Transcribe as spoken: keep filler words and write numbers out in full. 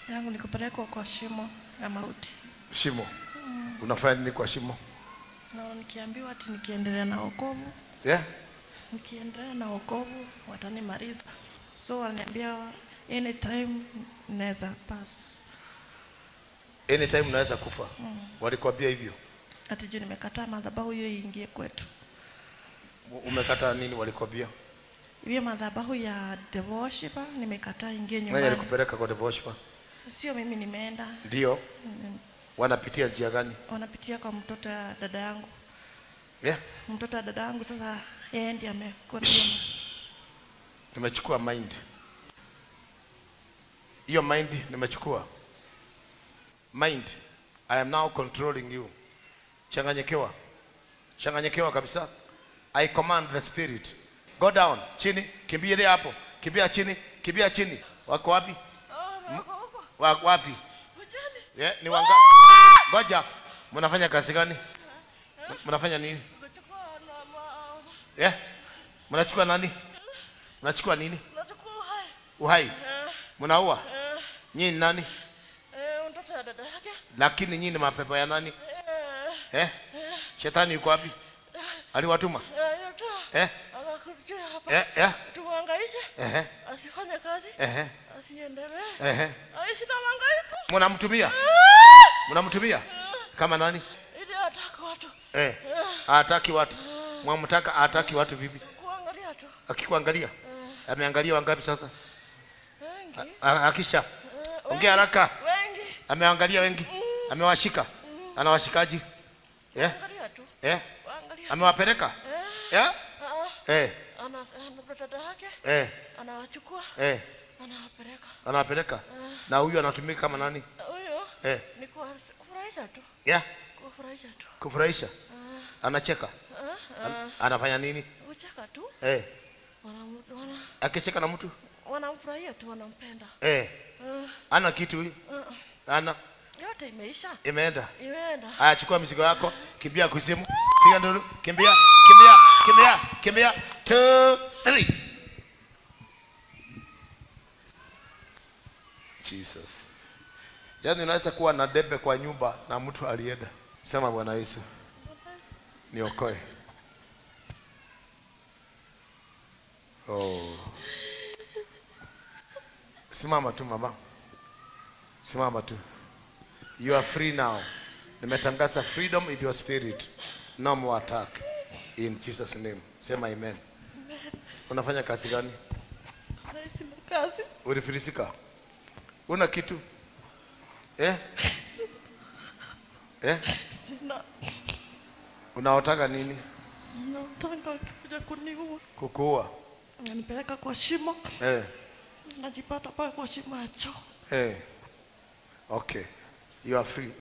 yangu ni kupelekwa kwa shimo ya mauti. Shimo? Mm. Unafanya nini kwa shimo? Na nikiambiwa ati nikiendelea na wokovu. Yeah? Nikiendelea na wokovu watanimaliza. So wananiambia anytime naweza pass. Anytime unaweza kufa. Mm. Walikwambia hivyo? Ati juu nimekataa madhabahu hiyo iingie kwetu. Umekataa nini walikwambia? Hiyo madhabahu ya the worshiper nimekataa ingie nyumbani. Nani alikupeleka kwa the worshiper? Sio mimi nimeenda. Ndio. Mm. Wanapitia njia gani? Wanapitia kwa mtoto ya dada yangu. Yeah? Mtoto ya dada yangu sasa yeye ndiye amekuwa. Nimechukua mind. Hiyo mind nimechukua. Mind, I am now controlling you. Changanyekewa. Changanyekewa kabisa. I command the spirit. Go down. Chini. Kimbia hapo. Kimbia chini. Kimbia chini. Wako wapi? Wako wapi? Yeah, ni wanga. Ngoja. Mnafanya kazi gani? Mnafanya nini? Yeah? Mnachukua nani? Mnachukua nini? Mnachukua uhai. Uhai. Mnaua? Nyinyi nani? Eh, mtoto ya dada yake. Lakini nyinyi mapepo ya nani? Eh? Shetani yuko wapi? Aliwatuma? Eh? Akakuja hapa. Eh, eh. Tuhangaike. Eh. Asifanye kazi. Eh. Asiendelee. Eh. Aishi na mangaiko. Mnamtumia? Mnamtumia? Kama nani? Ili ataki watu. Eh. Hataki watu. Mwamtaka hataki watu vipi? Kuangalia tu. Akikuangalia? Ameangalia wangapi sasa? Wengi. Akisha. Ongea haraka. Wengi. Ameangalia wengi. Amewashika. Anawashikaji? Eh? Eh? Amewapeleka? Eh? Eh. Ana ana dada yake? Eh. Anawachukua? Eh. Anawapeleka. Anawapeleka? Na huyu anatumika kama nani? Huyo? Eh. Ni kufurahisha tu. Yeah? Kufurahisha tu. Kufurahisha? Anacheka? Anafanya nini? Kucheka tu. Eh. Wana akicheka na mtu? Wanamfurahia tu, wanampenda. Eh. Ana kitu huyu? Ana yote imeisha. Imeenda. Imeenda. Haya, chukua mizigo yako, kimbia kuzimu. Piga nduru, kimbia, kimbia, kimbia, kimbia. two three. Jesus. Yaani unaweza kuwa na debe kwa nyumba na mtu alienda. Sema Bwana Yesu, niokoe. Oh. Simama tu mama. Simama tu. You are free now. Nimetangaza freedom with your spirit. No more attack. In Jesus name. Sema amen. Unafanya kazi gani? Sina kazi. Ulifilisika? Una kitu? Eh? Eh? Sina. Unaotaka nini? Nataka kuja kuniua. Kukuua? Ananipeleka kwa shimo. Eh. Najipata pale kwa shimo ya choo. Eh. Okay. You are free.